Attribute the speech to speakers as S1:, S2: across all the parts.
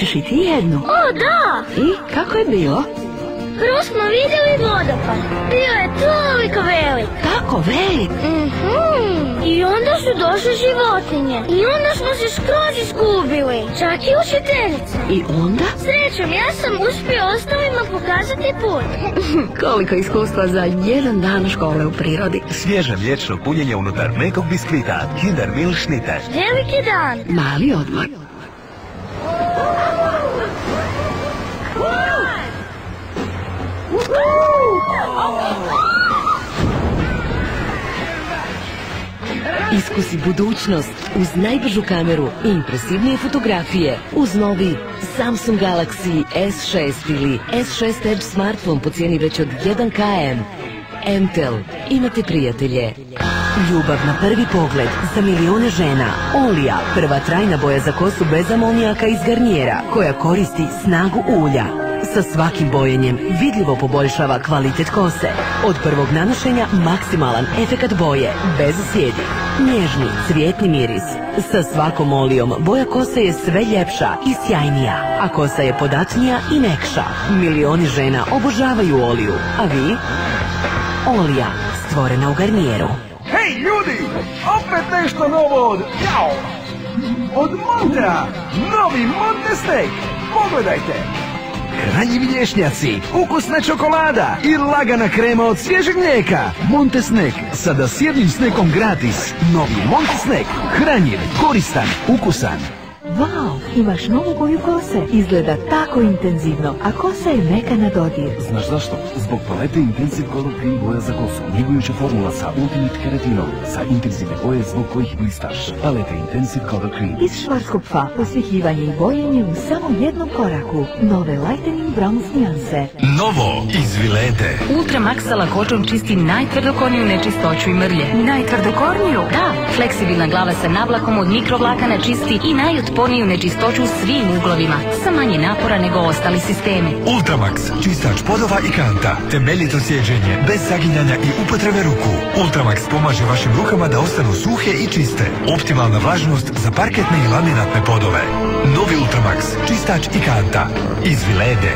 S1: Hoćeš i ti jednu?
S2: O, da!
S1: I kako je bilo?
S2: Prvo smo vidjeli vodopad. Bio je toliko velik.
S1: Tako velik?
S2: I onda su došle životinje. I onda smo se skroz izgubili. Čak i učiteljica.
S1: I onda?
S2: Srećom, ja sam uspio ostalima pokazati put.
S1: Koliko iskustva za jedan dan škole u prirodi.
S3: Svježe mliječno punjenje unutar mekog biskvita. Kinder Milch Schnitte.
S2: Veliki dan.
S1: Mali odmor. Iskusi budućnost uz najbržu kameru i impresivnije fotografije uz novi Samsung Galaxy S6 ili S6 Edge smartphone po cijeni već od 1 km. Entel, imate prijatelje.
S4: Ljubav na prvi pogled za milione žena. Olija, prva trajna boja za kosu bez amonijaka iz Garniera, koja koristi snagu ulja. Sa svakim bojenjem vidljivo poboljšava kvalitet kose. Od prvog nanošenja maksimalan efekat boje, bez sjedi. Nježni, cvjetni miris. Sa svakom olijom boja kose je sve ljepša i sjajnija, a kosa je podatnija i mekša. Milioni žena obožavaju oliju, a vi? Olija, stvorena u Garnieru.
S5: Hej ljudi, opet nešto novo od Montea. Novi Monte Steak. Pogledajte. Hranjivi lješnjaci, ukusna čokolada i lagana krema od svježeg mlijeka. Monte Snack, sada s jednim snekom gratis. Novi Monte Snack, hranjiv, koristan, ukusan.
S6: Wow, imaš novu boju kose. Izgleda tako intenzivno, a kosa je meka na dodir.
S7: Znaš zašto? Zbog palete Intensive Color Cream boja za kosu. Njegujuća formula sa Ultimate keratinom. Sa intenzivne boje zbog kojih blistaš. Palete Intensive Color Cream.
S6: Iz Schwarzkopfa osvjehivanje i bojenje u samo jednom koraku. Nove Lightening Brown nijanse.
S3: Novo iz Vilete.
S8: Ultramax sa lakoćom čisti najtvrdokorniju nečistoću i mrlje.
S6: Najtvrdokorniju?
S8: Da, fleksibilna glava sa navlakom od mikrovlakana čisti i najotporniju nečistoću u svim uglovima, sa manje napora nego ostali sistemi.
S3: Ultramax, čistač podova i kanta, temeljito sjeđenje, bez saginjanja i upotrebe ruku. Ultramax pomaže vašim rukama da ostanu suhe i čiste. Optimalna vlažnost za parketne i laminatne podove. Novi Ultramax, čistač i kanta. Iz Vilede.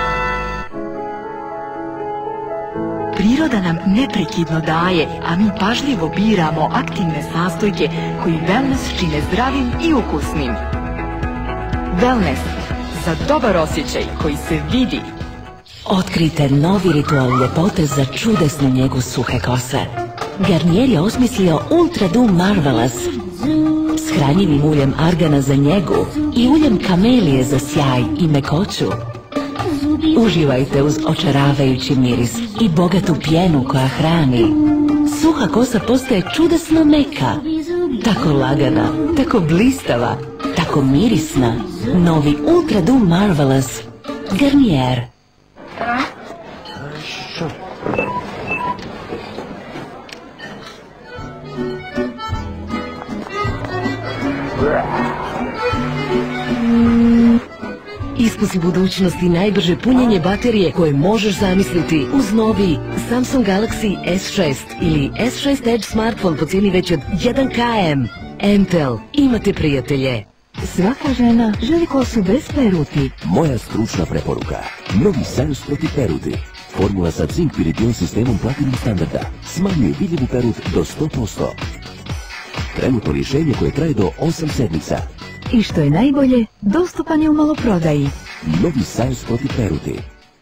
S6: Priroda nam neprekidno daje, a mi pažljivo biramo aktivne sastojke koji wellness čine zdravim i ukusnim. Wellness, za dobar osjećaj koji se vidi.
S1: Otkrijte novi ritual ljepote za čudesnu njegu suhe kose. Garnier je osmislio Ultra Doom Marvelous s hranjivim uljem argana za njegu i uljem kamelije za sjaj i mekoću. Uživajte uz očaravajući miris i bogatu pjenu koja hrani. Suha kosa postaje čudesno meka, tako lagana, tako blistava, tako mirisna. Novi Ultra Doom Marvelous Garnier. Iskusi budućnosti najbrže punjenje baterije koje možeš zamisliti uz novi Samsung Galaxy S6 ili S6 Edge smartphone po cijeni već od 1 km. Entel, imate prijatelje.
S6: Svaka žena želi kosu bez peruti.
S7: Moja stručna preporuka. Novi Sajus protiv peruti. Formula sa Zink Viridion sistemom Platinum standarda. Smanjuje vidljivu perut do 100%. Trenutno rješenje koje traje do 8 sedmica.
S6: I što je najbolje, dostupan je u maloprodaji.
S7: Novi Sajus protiv peruti.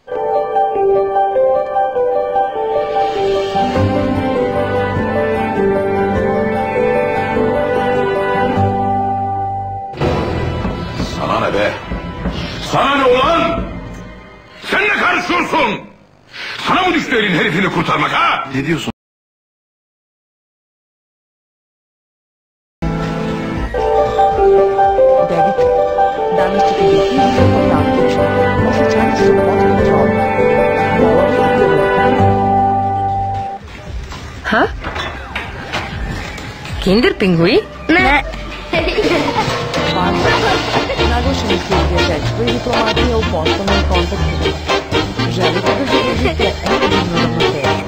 S9: Sana ne be? Sana ne ulan? Sen ne karışıyorsun? Sana mı düştü elin herifini kurtarmak ha? Ne diyorsun?
S8: Ha? Kinder pingui?
S2: Ne.
S6: Naglašeni su prijateljstvo i diplomatija u poslovnom kontaktu. Želite da zadržite emotivnu ravnotežu.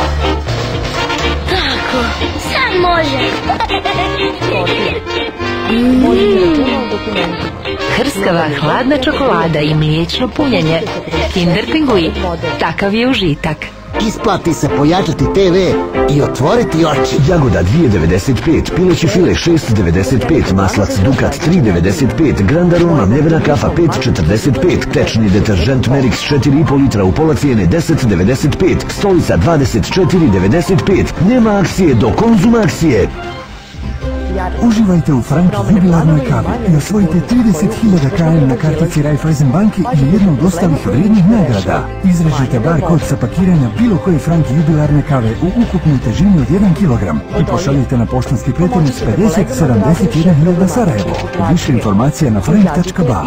S2: Tako, sad može.
S6: Skorpija.
S1: Hrskava hladna čokolada i mliječno punjenje. Kinder Pingui, takav je užitak.
S10: Isplati se pojačati TV i otvoriti oči.
S7: Jagoda 2,95, pileći file 6,95, maslac Dukat 3,95, Grand Aroma mljevena kafa 5,45, tečni deteržent Merix 4,5 litra u pola cijene 10,95, stolica 24,95. Nema akcije do konzumacije.
S5: Uživajte u Frank jubilarnoj kavi i osvojite 30.000 KM na kartici Raiffeisen banke i jednu od ostalih vrijednih nagrada. Izrežite bar kod sa pakiranja bilo koje Frank jubilarne kave u ukupnoj težini od 1 kg i pošaljite na poštanski pretinac 5071 Sarajevo. Više informacija na frank.ba.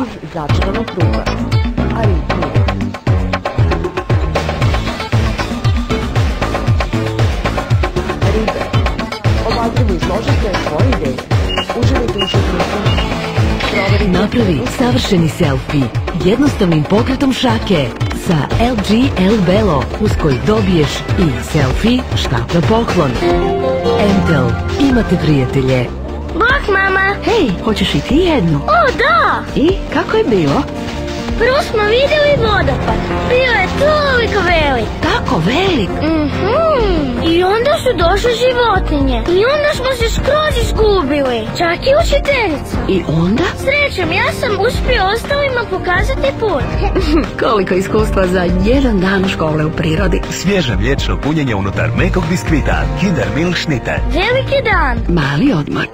S1: Napravi savršeni selfie jednostavnim pokretom šake sa LG L Belo, uz koji dobiješ i selfie štap na poklon. Entel, imate prijatelje.
S2: Bok, mama!
S1: Hej, hoćeš i ti jednu?
S2: O, da!
S1: I kako je bilo?
S2: Prvo smo vidjeli vodopad. Bio je toliko velik.
S1: Tako velik?
S2: I onda su došle životinje. I onda smo se skroz izgubili. Čak i učiteljica.
S1: I onda?
S2: Srećom, ja sam uspio ostalima pokazati put.
S1: Koliko iskustva za jedan dan škole u prirodi.
S3: Svježe mliječno punjenje unutar mekog biskvita. Kinder Milk Schnitten.
S2: Veliki dan.
S1: Mali odmor.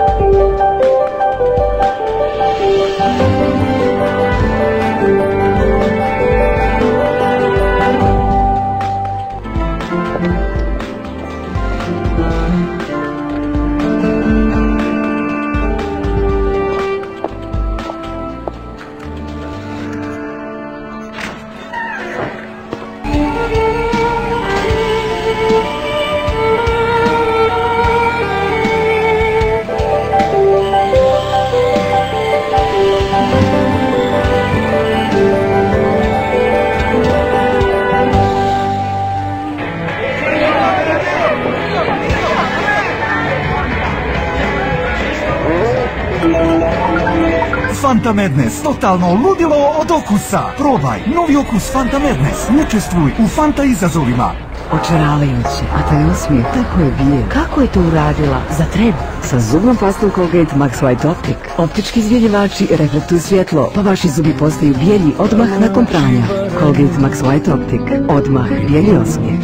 S5: Fanta Madness, totalno ludilo od okusa. Probaj novi okus Fanta Madness. Učestvuj u Fanta izazovima.
S4: Očaravajuće, a taj osmijeh tako je bijen. Kako je to uradila? Za tren. Sa zubnom pastom Colgate Max White Optic. Optički izbjeljivači reflektuju svjetlo, pa vaši zubi postaju bijeli odmah nakon pranja. Colgate Max White Optic. Odmah bijeli osmijeh.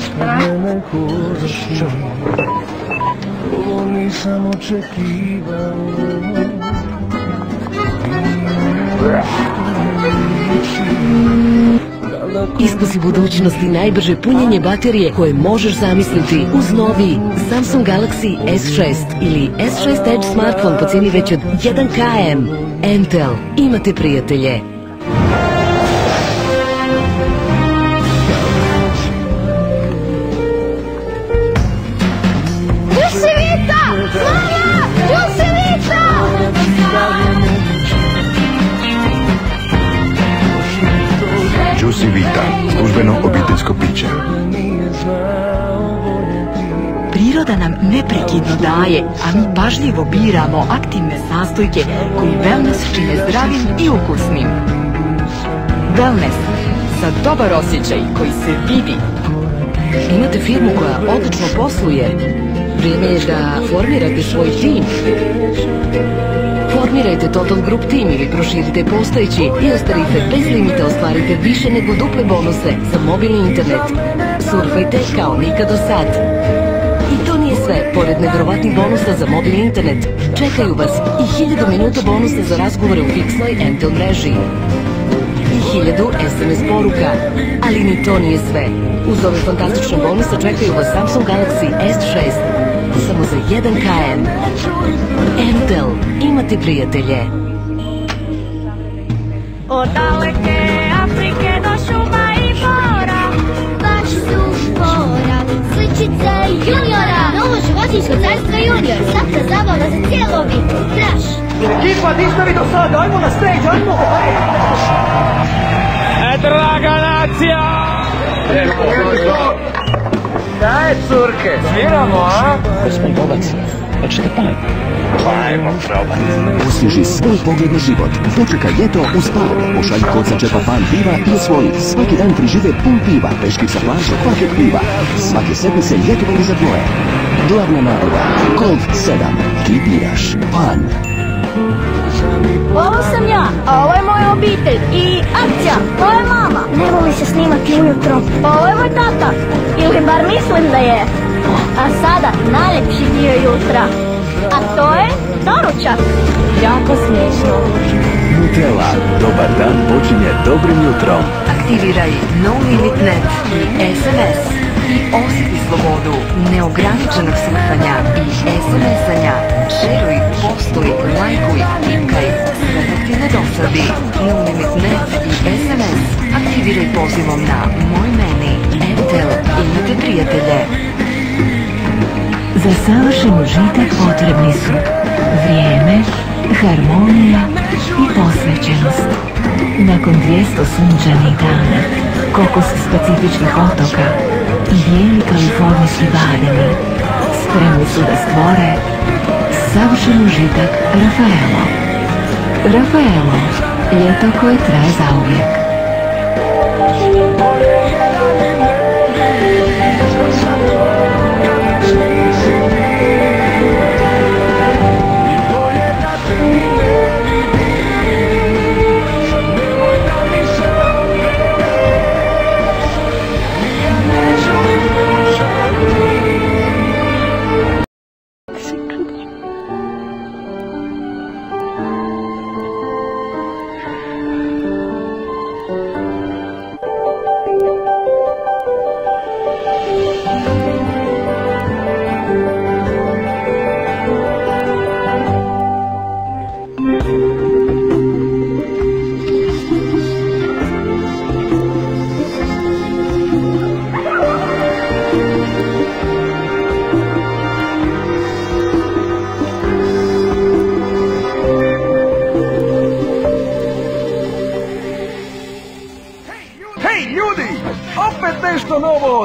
S1: Iskusi budućnosti najbrže punjenje baterije koje možeš zamisliti uz novi Samsung Galaxy S6 ili S6 Edge smartphone po cijeni već od 1 km. Entel, imate prijatelje.
S9: Juicy Vita, službeno obiteljsko piće.
S6: Priroda nam neprekidno daje, a mi pažljivo biramo aktivne sastojke koji wellness čine zdravim i ukusnim. Wellness, za dobar osjećaj koji se vidi.
S1: Imate firmu koja odlično posluje. Vrijeme je da formirate svoj tim. Formirajte Total Group Team ili proširite postojeći i uz tarife bez limita ostvarite više nego duple bonuse za mobilni internet. Surfajte kao nikad do sad. I to nije sve, pored nevjerovatnih bonusa za mobilni internet, čekaju vas i 1000 minuta bonusa za razgovore u fiksnoj Entel mreži. I 1000 SMS poruka. Ali ni to nije sve. Uz ove fantastične bonuse čekaju vas Samsung Galaxy S6 samo za 1 km. Entel, imate prijatelje.
S2: Od daleke Afrike do šuma i mora, baš su spora, sličice juniora. Novo životinjsko carstvo junior, svaka zabava za cijelu obitelj. Traš!
S5: Ekipa, ništa vi do sada, ajmo na stage, ajmo!
S11: Draga nacija!
S5: Daj, curke!
S11: Sviramo, a?
S7: Gospodin Bobac, hoćete pan? Osvježi svoj pogled na život. Dočekaj ljeto uz par. Pošalji kod sa džepa pan piva i osvoji. Svaki dan prižive pun piva. Peški sa plaže, paket piva. Svake sedmice ljetovali za dvoje. Glavna nagrada. Colt 7. Ti biraš. Pan.
S2: Ovo sam ja, a ovo je moja obitelj. I akcija, to je mama. Ne voli se snimati ujutro. Ovo je moj tata. Ili bar mislim da je. A sada najljepši dio jutra. A to je doručak. Jako smiješno.
S7: Nutella. Dobar dan počinje dobrim jutrom.
S4: Aktiviraj No Limit Net i SMS i osjeti slobodu neograničenog surfanja i SMS-anja. Šeruj, postuj, lajkuj, tipkaj, sve dok ti ne dosadi. No Limit Net i SMS aktiviraj pozivom na Moj meni. Entel, imate prijatelje.
S1: Za savršen užitak potrebni su vrijeme, harmonija i posvećenost. Nakon 200 sunčanih dana, kokos specifičnih otoka i bijeli kalifornijski bademi spremni su da stvore savršen užitak Rafaelo. Rafaelo, ljeto koje traje zauvijek.
S5: Nešto novo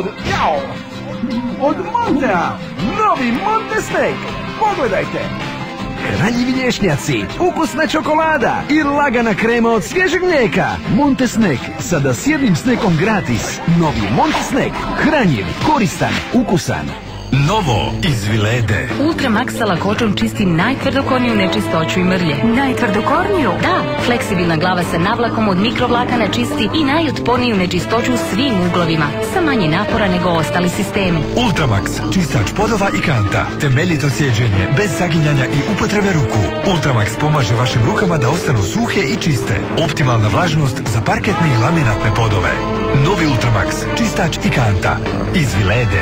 S5: od Montea. Novi Monte Steak. Pogledajte. Hranjivi lješnjaci, ukusna čokolada i lagana krema od svježeg mlijeka. Monte Snack, sada s jednim snekom gratis. Novi Monte Snack, hranjiv, koristan, ukusan.
S3: Novo iz Vilede.
S8: Ultramax sa lakoćom čisti najtvrdokorniju nečistoću i mrlje.
S4: Najtvrdokorniju?
S8: Da, fleksibilna glava sa navlakom od mikrovlakana čisti i najotporniju nečistoću u svim uglovima, sa manje napora nego ostali sistemi.
S3: Ultramax, čistač podova i kanta, temeljito sjeđenje, bez saginjanja i upotrebe ruku. Ultramax pomaže vašim rukama da ostanu suhe i čiste. Optimalna vlažnost za parketne i laminatne podove. Novi Ultramax, čistač i kanta. Iz Vilede.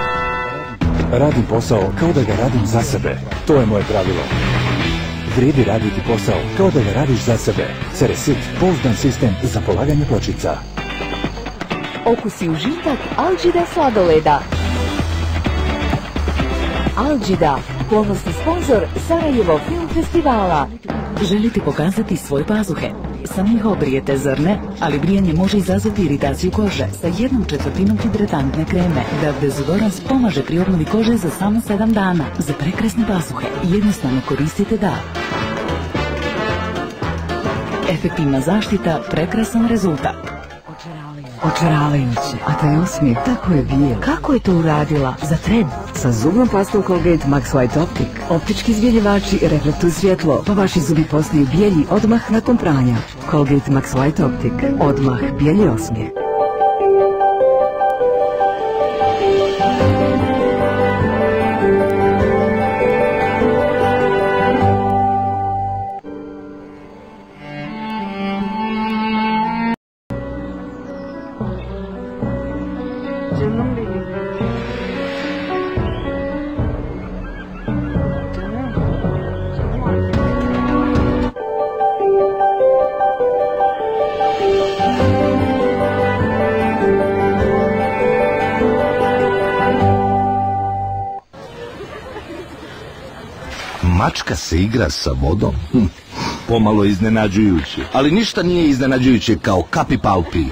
S12: Radim posao kao da ga radim za sebe. To je moje pravilo. Vrijedi raditi posao kao da ga radiš za sebe. Ceresit, pouzdan sistem za polaganje pločica.
S4: Okusi užitak Algida sladoleda. Algida, ponosni sponsor Sarajevo Film Festivala.
S1: Želite pokazati svoje pazuhe? Samo ih obrijete, zar ne? Ali brijanje može izazvati iritaciju kože sa 1/4 hidratantne kreme. DAF dezodorans pomaže pri obnovi kože za samo 7 dana. Za prekrasne pazuhe jednostavno koristite DAF. Efektivna zaštita, prekrasan rezultat.
S4: Očaravajuće, a taj osmijeh tako je bijel. Kako je to uradila? Za tren. Sa zubnom pastom Colgate Max White Optic. Optički izbjeljivači reflektuju svjetlo, pa vaši zubi postaju bijeli odmah nakon pranja. Colgate Max White Optic. Odmah bijeli osmijeh.
S13: Mačka se igra sa vodom? Pomalo iznenađujuće. Ali ništa nije iznenađujuće kao Kapi Paupi.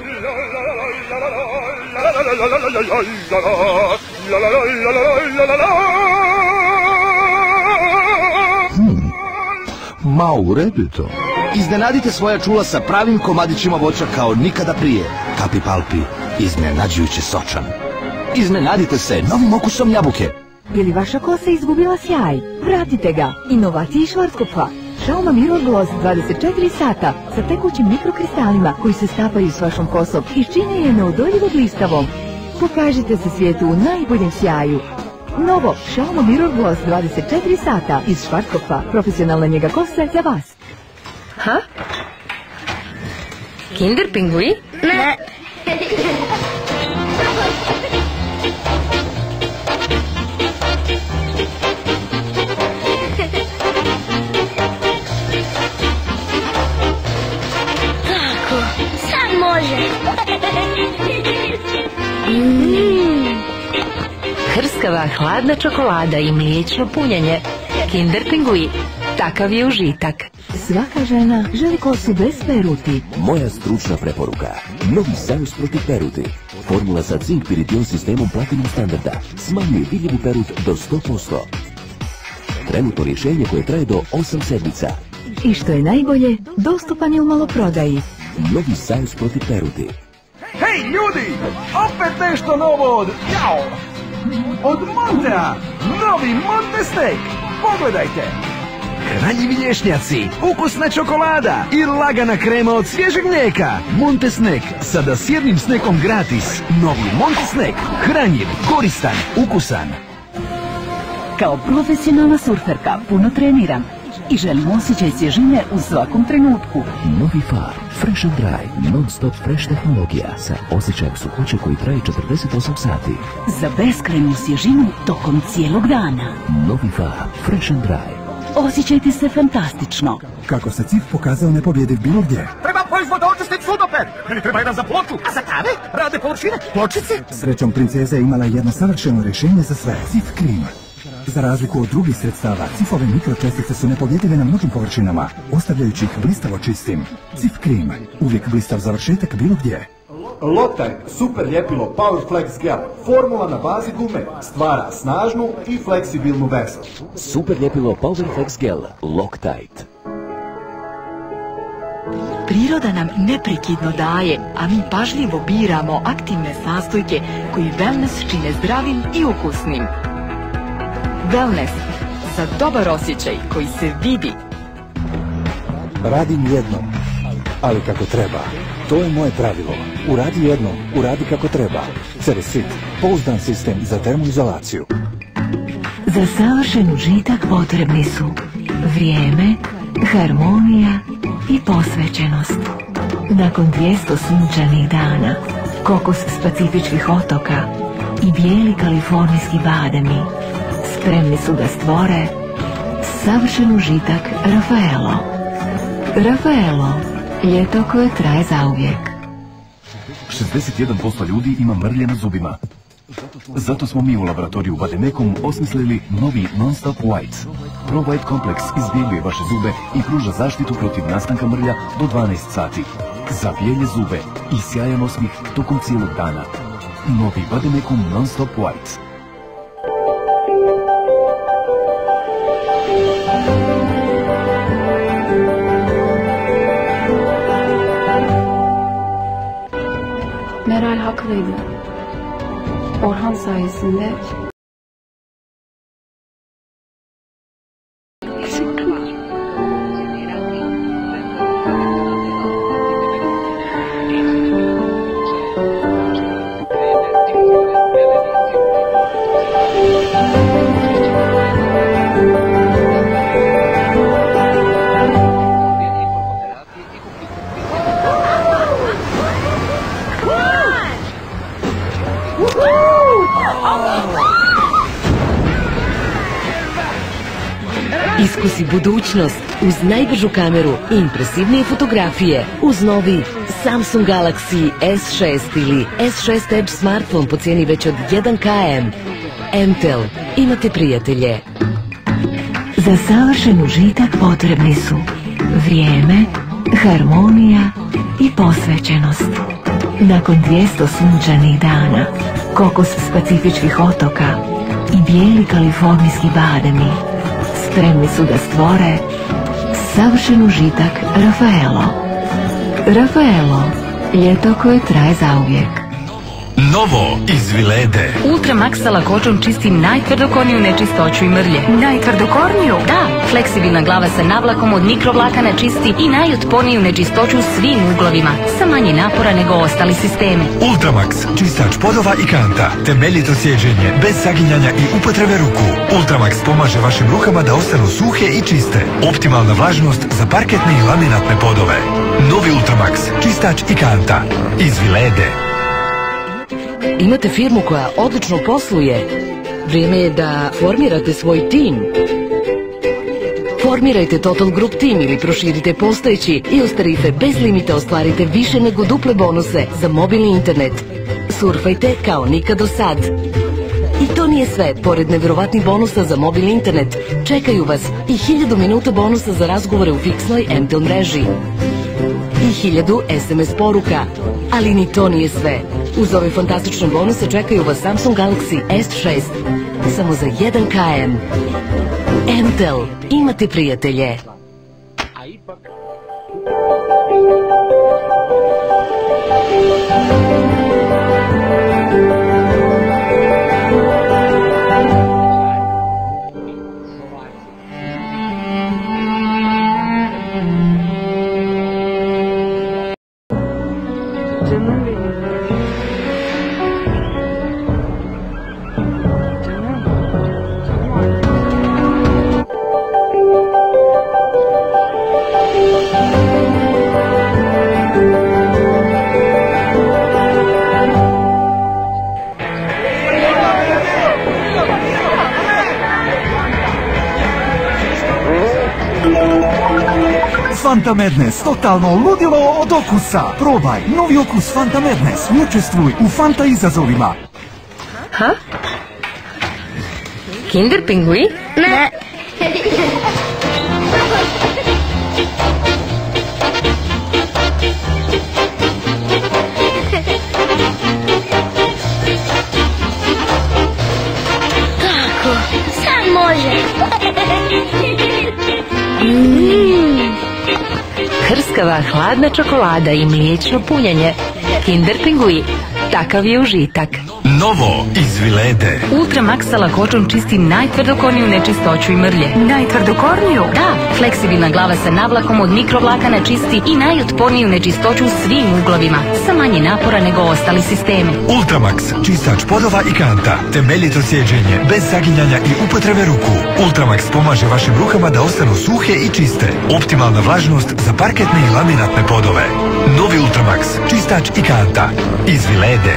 S13: Ma u redu to. Iznenadite svoja čula sa pravim komadićima voća kao nikada prije. Kapi Palpi, iznenađujuće sočan. Iznenadite se novim okusom jabuke.
S6: Je li vaša kosa izgubila sjaj? Vratite ga. Inovaciji Schwarzkopfa. Schauma Mirror Gloss 24 sata sa tekućim mikrokristalima koji se stapaju s vašom kosom i čine je neodoljivo blistavom. Pokažite se svijetu u najboljem sjaju. Novo Schauma Mirror Gloss 24 sata iz Schwarzkopfa. Profesionalna njega kose za vas.
S8: Ha? Kinder pingui?
S2: Ne. Tako, sad može.
S1: Hrskava hladna čokolada i mliječno punjenje. Kinder pingui. Takav je užitak.
S4: Svaka žena želi kosu bez peruti.
S7: Moja stručna preporuka. Novi Sajus protiv peruti. Formula sa Zink Piridion sistemom Platinum standarda. Smanjuje vidljivu perut do 100%. Trenutno rješenje koje traje do 8 sedmica.
S4: I što je najbolje, dostupan je u maloprodaji.
S7: Novi Sajus protiv peruti.
S5: Hej ljudi, opet nešto novo od Montea. Novi Monte Steak. Pogledajte. Hranjivi lješnjaci, ukusna čokolada i lagana krema od svježeg mlijeka. Monte Snack, sada s jednim snekom gratis. Novi Monte Snack, hranjiv, koristan, ukusan.
S4: Kao profesionalna surferka puno treniram i želim osjećaj svježine u svakom trenutku.
S7: Novi Far, Fresh and Dry, non-stop fresh tehnologija sa osjećajem suhoće koji traje 48 sati.
S4: Za beskrajnu svježinu tokom cijelog dana.
S7: Novi Far, Fresh and Dry.
S4: Osjećajte se fantastično.
S14: Kako se CIF pokazao nepobjediv bilo gdje.
S5: Treba proizvoda očistiti sudoper. Meni treba jedan za ploču. A za kave? Rade površine? Pločice?
S14: Srećom princeza je imala jedno savršeno rješenje za sve. CIF Cream. Za razliku od drugih sredstava, CIF-ove mikročestice su nepobjedive na mnogim površinama, ostavljajući ih blistavo čistim. CIF Cream. Uvijek blistav završetak bilo gdje.
S15: Loctite super ljepilo Power Flex Gel. Formula na bazi gume stvara snažnu i fleksibilnu vezu.
S7: Super ljepilo Power Flex Gel. Loctite.
S6: Priroda nam neprekidno daje, a mi pažljivo biramo aktivne sastojke koji wellness čine zdravim i ukusnim. Wellness. Za dobar osjećaj koji se vidi.
S12: Radim jednom, ali kako treba. To je moje pravilo. Uradi jednom, uradi kako treba. Ceresit, pouzdan sistem za termoizolaciju.
S1: Za savršen užitak potrebni su vrijeme, harmonija i posvećenost. Nakon 200 sunčanih dana, kokos s pacifičkih otoka i bijeli kalifornijski bademi spremni su da stvore savršen užitak Raffaello. Raffaello, ljeto koje traje zauvijek.
S16: 61% ljudi ima mrlje na zubima. Zato smo mi u laboratoriju Vademekum osmislili novi Non-Stop Whites. Pro White kompleks izbjeljuje vaše zube i pruža zaštitu protiv nastanka mrlja do 12 sati. Za bijelje zube i sjajan osmih tokom cijelog dana. Novi Vademekum Non-Stop Whites.
S17: Meral haklıydı. Orhan sayesinde
S1: Iskusi budućnost uz najbržu kameru i impresivnije fotografije uz novi Samsung Galaxy S6 ili S6 Edge smartphone po cijeni već od 1 km. Entel, imate prijatelje. Za savršen užitak potrebni su vrijeme, harmonija i posvećenost. Nakon 200 sunčanih dana, kokos s pacifičkih otoka i bijeli kalifornijski bademi spremni su da stvore
S6: savršen užitak Rafaelo. Rafaelo, ljeto koje traje zauvijek.
S3: Novo iz Vilede.
S8: Ultra Max sa lakoćom čistim najtvrdokorniju nečistoću i mrlje.
S6: Najtvrdokorniju?
S8: Da, fleksibilna glava sa navlakom od mikrovlakana čisti i najotporniju nečistoću u svim uglovima, sa manje napora nego ostali sistemi.
S3: Ultramax, čistač podova i kanta, temeljito sjeđenje, bez saginjanja i upotrebe ruku. Ultramax pomaže vašim rukama da ostanu suhe i čiste. Optimalna vlažnost za parketne i laminatne podove. Novi Ultramax, čistač i kanta. Iz Vilede.
S4: Imate firmu koja odlično posluje. Vrijeme je da formirate svoj tim. Formirajte Total Group Team ili proširite postojeći i uz tarife bez limita ostvarite više nego duple bonuse za mobilni internet. Surfajte kao nikad do sad. I to nije sve. Pored nevjerovatnih bonusa za mobilni internet, čekaju vas i 1000 minuta bonusa za razgovore u fiksnoj MTEL mreži. I 1000 SMS poruka. Ali ni to nije sve. Uz ove fantastične bonuse čekaju vas Samsung Galaxy S6. Samo za 1 km. MTEL. Imate prijatelje.
S14: Fanta Madness, totalno ludilo od okusa. Probaj novi okus Fanta Madness i učestvuj u Fanta izazovima.
S8: Ha? Kinder pingui?
S2: Ne. Kako? Sam može.
S1: Hrskava, hladna čokolada i mliječno punjenje. Kinder pingui. Takav je užitak.
S3: Novo iz Vilede.
S8: Ultra Max sa lakoćom čisti najtvrdokorniju nečistoću i mrlje.
S6: Najtvrdokorniju?
S8: Da, fleksibilna glava sa navlakom od mikrovlakana čisti i najotporniju nečistoću u svim uglovima, sa manje napora nego ostali sistemi.
S3: Ultramax, čistač podova i kanta, temeljito sjeđenje, bez saginjanja i upotrebe ruku. Ultramax pomaže vašim rukama da ostanu suhe i čiste. Optimalna vlažnost za parketne i laminatne podove. Novi Ultramax, čistač i kanta. Iz Vilede.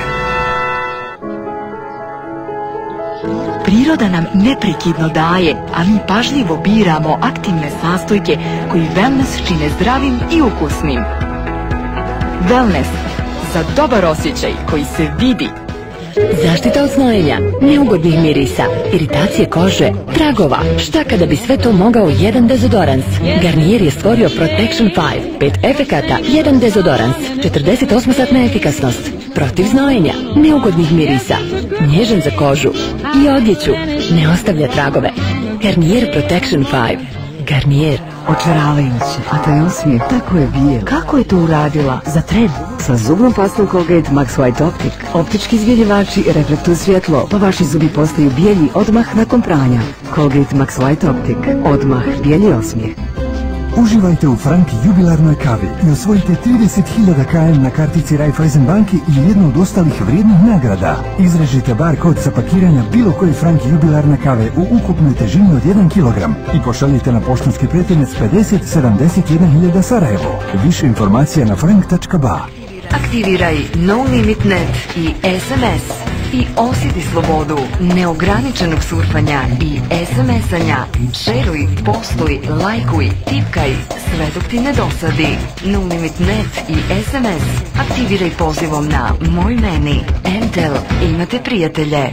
S6: Priroda nam neprekidno daje, a mi pažljivo biramo aktivne sastojke koji wellness čine zdravim i ukusnim. Wellness, za dobar osjećaj koji se vidi.
S1: Zaštita od znojenja, neugodnih mirisa, iritacije kože, tragova. Šta kada bi sve to mogao jedan dezodorans? Garnier je stvorio Protection 5, 5 efekata, jedan dezodorans, 48-satna efikasnost, protiv znojenja, neugodnih mirisa, nježan za kožu i odjeću, ne ostavlja tragove. Garnier Protection 5. Garnier.
S4: Očaravajuće, a taj osmijeh tako je bijel. Kako je to uradila? Za tren. Sa zubnom pastom Colgate Max White Optic. Optički izbjeljivači reflektuju svjetlo, pa vaši zubi postaju bijelji odmah nakon pranja. Colgate Max White Optic. Odmah bijeli osmijeh.
S14: Uživajte u Franki jubilarnoj kavi i osvojite 30.000 km na kartici Raiffeisen banki i jednu od ostalih vrijednih nagrada. Izrežite bar kod za pakiranja bilo koje Franki jubilarne kave u ukupnoj težini od 1 kg i pošaljite na poštanski pretinac 5071.000 Sarajevo. Više informacija na frank.ba.
S4: Aktiviraj No Limit Net i SMS i osjeti slobodu neograničenog surfanja i SMS-anja. Šeruj, postuj, lajkuj, tipkaj, sve dok ti ne dosadi. No Limit Net i SMS aktiviraj pozivom na Moj meni. MTEL, imate prijatelje.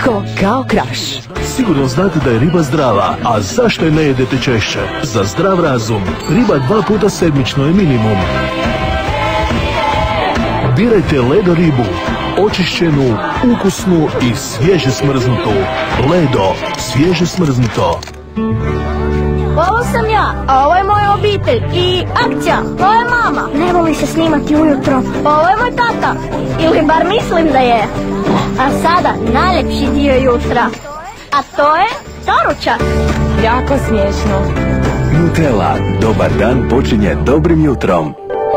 S4: Slatko kao Kraš.
S18: Sigurno znate da je riba zdrava, a zašto je ne jedete češće? Za zdrav razum, riba 2 puta sedmično je minimum. Birajte Ledo ribu, očišćenu, ukusnu i svježe smrznutu. Ledo, svježe smrznuto.
S2: Ovo sam ja, a ovo je moja obitelj i akcija, to je mama. Ne voli se snimati ujutro. Ovo je moj tata, ili bar mislim da je. A sada najljepši dio jutra, a to je doručak.
S4: Jako smiješno.
S12: Nutella, dobar dan počinje dobrim jutrom.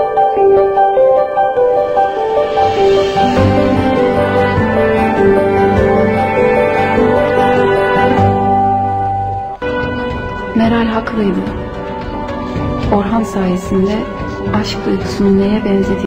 S17: Meral haklıydı. Orhan sayesinde aşk duygusunu neye benzetiyor?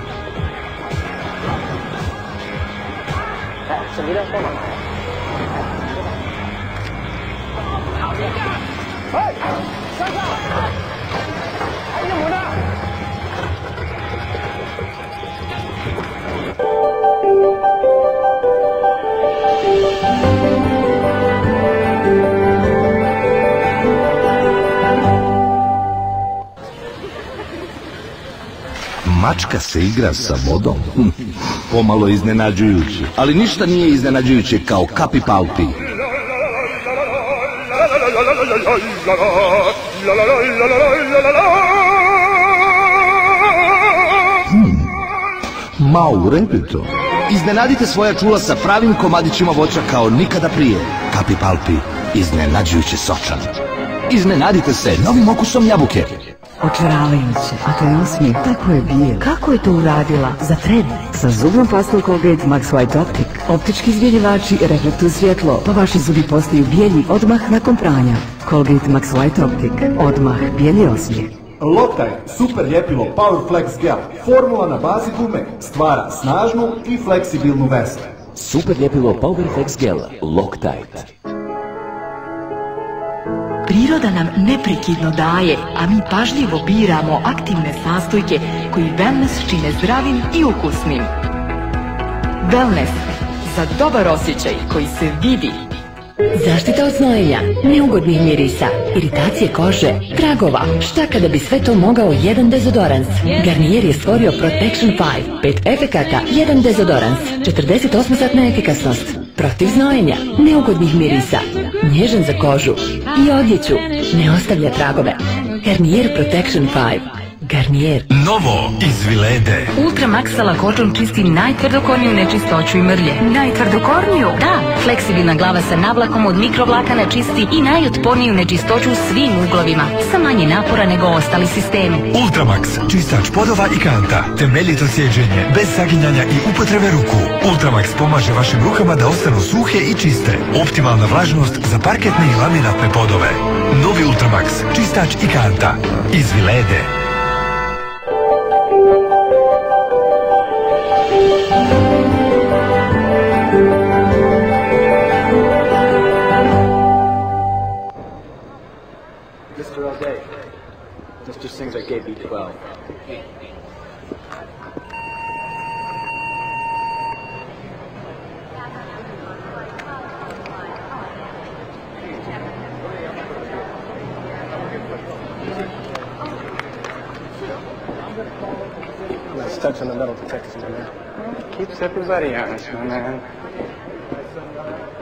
S13: Mačka se igra sa vodom. Pomalo iznenađujuće, ali ništa nije iznenađujuće kao Kapi Palpi. Ma u redu to. Iznenadite svoja čula sa pravim komadićima voća kao nikada prije. Kapi Palpi, iznenađujuće sočan. Iznenadite se novim okusom jabuke.
S4: Očaravajuće, a to je osmijeh, tako je bijel. Kako je to uradila? Za tren. Sa zubnom pastom Colgate Max White Optic. Optički izbjeljivači reflektuju svjetlo, pa vaši zubi postaju bijeli odmah nakon pranja. Colgate Max White Optic. Odmah bijeli osmijeh.
S15: Loctite super ljepilo Power Flex Gel. Formula na bazi gume stvara snažnu i fleksibilnu vestu.
S7: Super ljepilo Power Flex Gel. Loctite.
S6: Priroda nam neprekidno daje, a mi pažljivo biramo aktivne sastojke koji wellness čine zdravim i ukusnim. Wellness, za dobar osjećaj koji se vidi.
S1: Zaštita od znojenja, neugodnih mirisa, iritacije kože, tragova. Šta kada bi sve to mogao jedan dezodorans? Garnier je stvorio Protection 5, 5 efekata, jedan dezodorans, 48-satna efikasnost. Protiv znojenja, neugodnih mirisa, nježan za kožu i odjeću, ne ostavlja tragove. Garnier Protection 5. Garnier.
S3: Novo iz Vilede.
S8: Ultra Max sa lakoćom čisti najtvrdokorniju nečistoću i mrlje.
S6: Najtvrdokorniju?
S8: Da, fleksibilna glava sa navlakom od mikrovlakana čisti i najotporniju nečistoću u svim uglovima. Sa manje napora nego ostali sistemi.
S3: Ultramax, čistač podova i kanta. Temeljito sjeđenje, bez saginjanja i upotrebe ruku. Ultramax pomaže vašim rukama da ostanu suhe i čiste. Optimalna vlažnost za parketne i laminatne podove. Novi Ultramax, čistač i kanta. Iz Vilede.
S19: Mr. O'Day, Mr. Singer gave me 12. Nice touch on the metal detectors, my man. Keeps everybody honest, my man.